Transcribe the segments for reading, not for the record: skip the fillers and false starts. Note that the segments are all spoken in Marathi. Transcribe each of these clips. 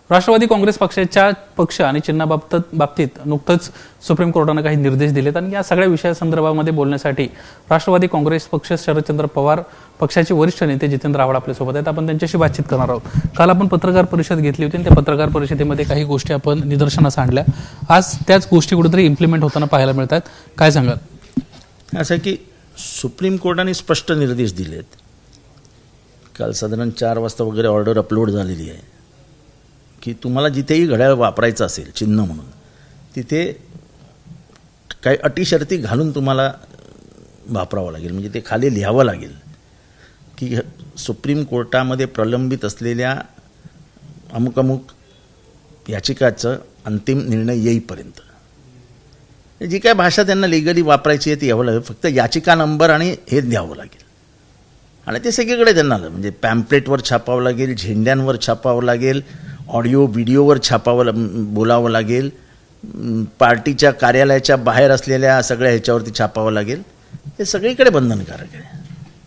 राष्ट्रवादी काँग्रेस पक्षाच्या पक्ष आणि चिन्हाबाबतीत नुकतंच सुप्रीम कोर्टाने काही निर्देश दिलेत आणि या सगळ्या विषयासंदर्भामध्ये बोलण्यासाठी राष्ट्रवादी काँग्रेस पक्ष शरदचंद्र पवार पक्षाचे वरिष्ठ नेते जितेंद्र आव्हाड आपल्या सोबत आहेत. आपण त्यांच्याशी बातचीत करणार आहोत. काल आपण पत्रकार परिषद घेतली होती आणि त्या पत्रकार परिषदेमध्ये काही गोष्टी आपण निदर्शनास आणल्या. आज त्याच गोष्टी कुठेतरी इम्प्लिमेंट होताना पाहायला मिळतात. काय सांगाल? असं की सुप्रीम कोर्टाने स्पष्ट निर्देश दिलेत. काल साधारण 4 वाजता वगैरे ऑर्डर अपलोड झालेली आहे की तुम्हाला जिथेही घड्याळ वापरायचं असेल चिन्ह म्हणून तिथे काही अटी शर्ती घालून तुम्हाला वापरावं लागेल. म्हणजे ते खाली लिहावं लागेल की सुप्रीम कोर्टामध्ये प्रलंबित असलेल्या अमुक अमुक याचिकाचं अंतिम निर्णय येईपर्यंत जी काय भाषा त्यांना लिगली वापरायची आहे ती यावं लागेल. फक्त याचिका नंबर आणि हे द्यावं लागेल आणि ते सगळीकडे त्यांना म्हणजे पॅम्पलेटवर छापावं लागेल, झेंड्यांवर छापावं लागेल, ऑडिओ व्हिडिओवर बोलावं लागेल, पार्टीच्या कार्यालयाच्या बाहेर असलेल्या सगळ्या ह्याच्यावरती छापावं लागेल. हे सगळीकडे बंधनकारक आहे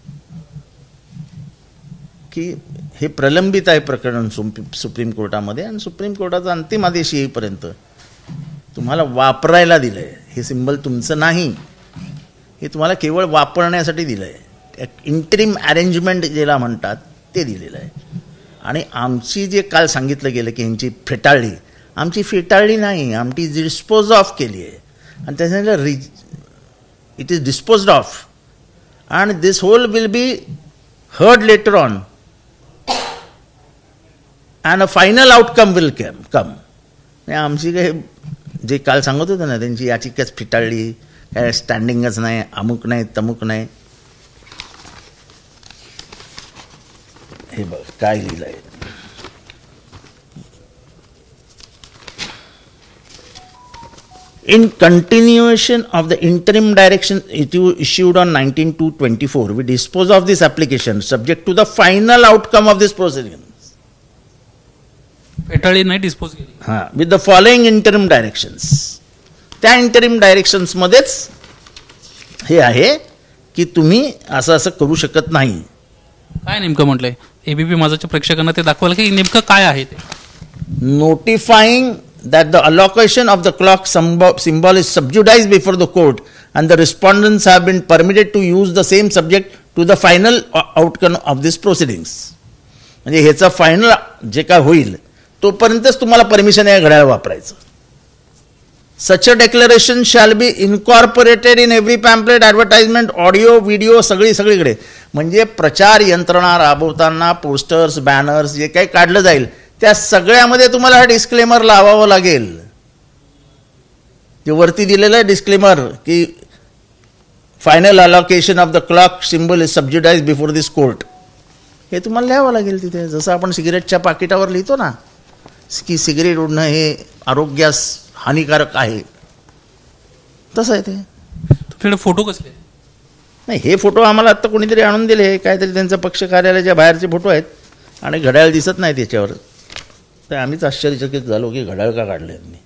की हे प्रलंबित आहे प्रकरण सुप्रीम कोर्टामध्ये आणि सुप्रीम कोर्टाचा अंतिम आदेश येईपर्यंत तुम्हाला वापरायला दिलं आहे. हे सिंबल तुमचं नाही, हे तुम्हाला केवळ वापरण्यासाठी दिलं आहे. इंटरिम अरेंजमेंट ज्याला म्हणतात ते दिलेलं आहे. आणि आमची जे काल सांगितलं गेलं की यांची फेटाळली, आमची फेटाळली नाही, आमची डिस्पोज ऑफ केली आहे आणि त्याच्यानंतर it is disposed of and this whole will be heard later on and a final outcome will come. आमची काही जे काल सांगत होतं ना त्यांची याचिकाच फेटाळली, काय स्टँडिंगच नाही, अमुक नाही, तमुक नाही. हे बघ काय लिहिलं आहे. In continuation of the interim direction issued on 19/2/24, we dispose of this application subject to the final outcome of this proceedings. फेटाळी नाही, डिस्पोज केली. हां, with the following interim directions. त्या इंटरिम डायरेक्शन्स मध्येच हे आहे की तुम्ही असं असं करू शकत नाही. काय नेमकं म्हटलंय? एबीपी माझाच्या प्रेक्षकांना ते दाखवाल की नेमकं काय आहे ते? Notifying that the allocation of the clock symbol is subjudiced before the court and the respondents have been permitted to use the same subject to the final outcome of these proceedings. म्हणजे ह्याचा फायनल जे काय होईल तोपर्यंतच तुम्हाला परमिशन आहे घड्याळ वापरायचं. Such a declaration shall be incorporated in every pamphlet, advertisement, audio, video सगळीकडे. म्हणजे प्रचार यंत्रणा राबवताना पोस्टर्स, बॅनर्स जे काही काढलं जाईल त्या सगळ्यामध्ये तुम्हाला हा डिस्क्लेमर लावावं लागेल. जे वरती दिलेलं आहे डिस्क्लेमर की final allocation of the clock symbol is subjudiced before this court, हे तुम्हाला लिहावं लागेल तिथे. जसं आपण सिगरेटच्या पाकिटावर लिहितो ना की सिगरेट ओढणं हे आरोग्यास हानिकारक आहे, तसं आहे ते. तुमच्याकडे फोटो कसले? नाही, हे फोटो आम्हाला आत्ता कोणीतरी आणून दिले, काहीतरी त्यांचं पक्ष कार्यालयाच्या बाहेरचे फोटो आहेत आणि घड्याळ दिसत नाही त्याच्यावर. तर आम्हीच आश्चर्यचकित झालो की घड्याळ का काढले यांनी.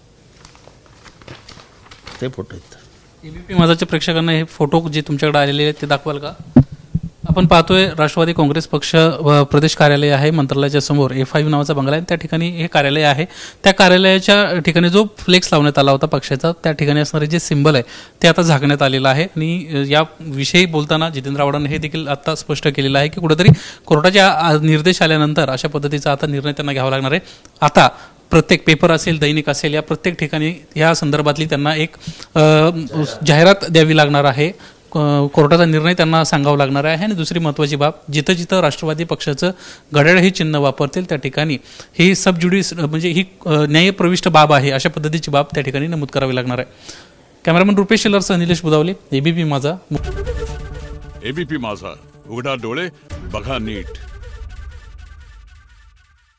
ते फोटो आहेत. एबीपी माझाच्या प्रेक्षकांना हे फोटो जे तुमच्याकडे आलेले आहेत ते दाखवाल का? आपण पाहतोय राष्ट्रवादी काँग्रेस पक्ष प्रदेश कार्यालय आहे मंत्रालयाच्या समोर. A5 नावाचा बंगला आहे, त्या ठिकाणी हे कार्यालय आहे. त्या कार्यालयाच्या ठिकाणी जो फ्लेक्स लावण्यात आला होता पक्षाचा, त्या ठिकाणी असणारे जे सिंबल आहे ते आता झाकण्यात आलेलं आहे. आणि याविषयी बोलताना जितेंद्र आव्हाडांनी हे देखील आता स्पष्ट केलेलं आहे की कुठेतरी कोर्टाच्या निर्देश आल्यानंतर अशा पद्धतीचा आता निर्णय त्यांना घ्यावा लागणार आहे. आता प्रत्येक पेपर असेल, दैनिक असेल, या प्रत्येक ठिकाणी या संदर्भातली त्यांना एक जाहिरात द्यावी लागणार आहे. कोर्टाचा निर्णय त्यांना सांगावा लागणार आहे. आणि दुसरी महत्त्वाची बाब, जिथं जिथं राष्ट्रवादी पक्षाचं घड्याळ हे चिन्ह वापरतील त्या ठिकाणी ही सबज्युडिस म्हणजे ही न्यायप्रविष्ट बाब आहे अशा पद्धतीची बाब त्या ठिकाणी नमूद करावी लागणार आहे. कॅमेरामन रुपेश शिलरसह निलेश बुदावले, एबीपी माझा. एबीपी माझा, उघडा डोळे बघा नीट.